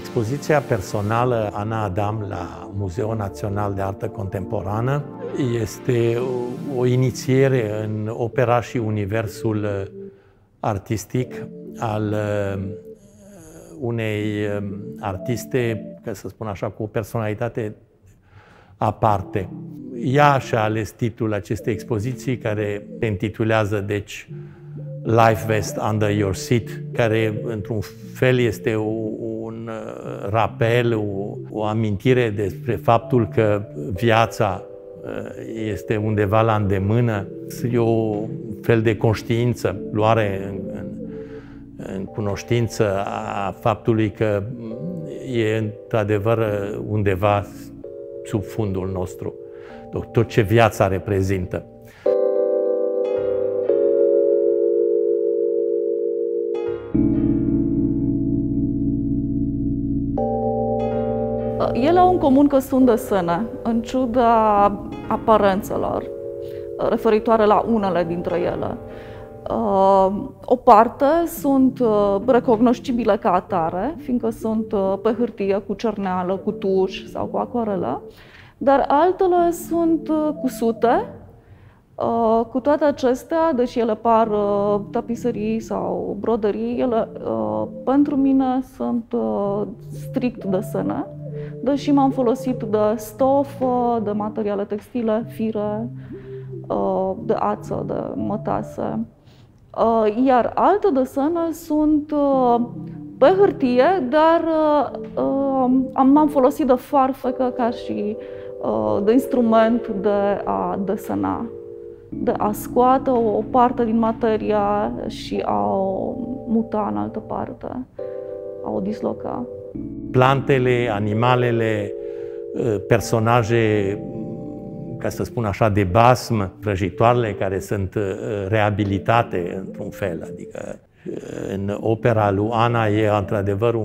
Expoziția personală Ana Adam la Muzeul Național de Artă Contemporană este o inițiere în opera și universul artistic al unei artiste, ca să spun așa, cu o personalitate aparte. Ea și-a ales titlul acestei expoziții, care se intitulează, deci, Life Vest Under Your Seat, care, într-un fel, este un rapel, o amintire despre faptul că viața este undeva la îndemână. E o fel de conștiință, luare în cunoștință a faptului că e, într-adevăr, undeva sub fundul nostru, tot ce viața reprezintă. Ele au în comun că sunt desene, în ciuda aparențelor referitoare la unele dintre ele. O parte sunt recognoscibile ca atare, fiindcă sunt pe hârtie, cu cerneală, cu tuș sau cu acoarelă, dar altele sunt cusute. Cu toate acestea, deși ele par tapiserii sau broderii, ele pentru mine sunt strict desene, deși m-am folosit de stofă, de materiale textile, fire, de ață, de mătase. Iar alte desene sunt pe hârtie, dar m-am folosit de farfecă ca și de instrument de a desena, de a scoate o parte din materia și a o muta în altă parte, a o disloca. Plantele, animalele, personaje, ca să spun așa, de basm, vrăjitoarele care sunt reabilitate într-un fel. Adică în opera lui Ana e într-adevăr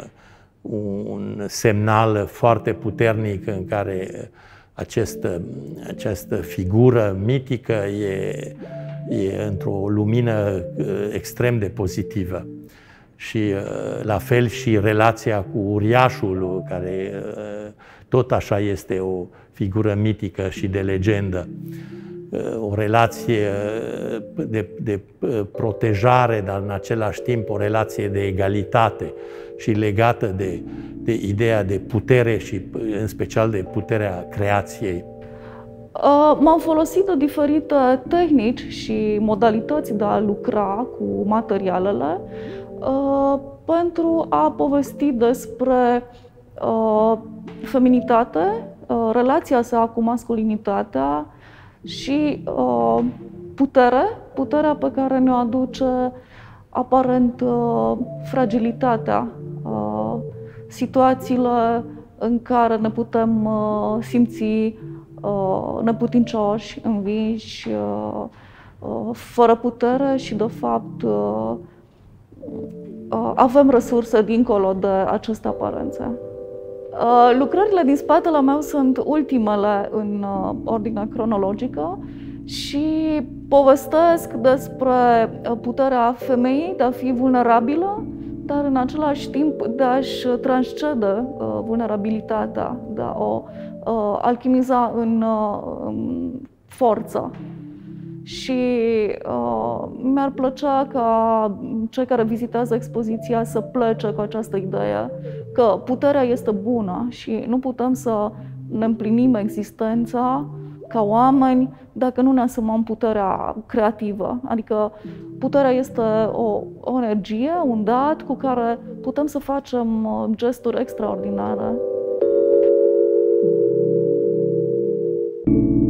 un semnal foarte puternic în care această figură mitică e într-o lumină extrem de pozitivă. Și la fel și relația cu uriașul, care tot așa este o figură mitică și de legendă. O relație de protejare, dar în același timp o relație de egalitate și legată de ideea de putere și în special de puterea creației. M-am folosit de diferite tehnici și modalități de a lucra cu materialele pentru a povesti despre feminitate, relația sa cu masculinitatea și puterea pe care ne-o aduce aparent fragilitatea, situațiile în care ne putem simți neputincioși, învinși, fără putere și, de fapt, avem resurse dincolo de aceste aparențe. Lucrările din spatele meu sunt ultimele în ordine cronologică și povestesc despre puterea femeii de a fi vulnerabilă, dar în același timp de a-și transcede vulnerabilitatea, de a o alchimiza în forță. Și mi-ar plăcea ca cei care vizitează expoziția să plece cu această idee că puterea este bună și nu putem să ne împlinim existența ca oameni dacă nu ne asumăm puterea creativă. Adică puterea este o energie, un dat cu care putem să facem gesturi extraordinare.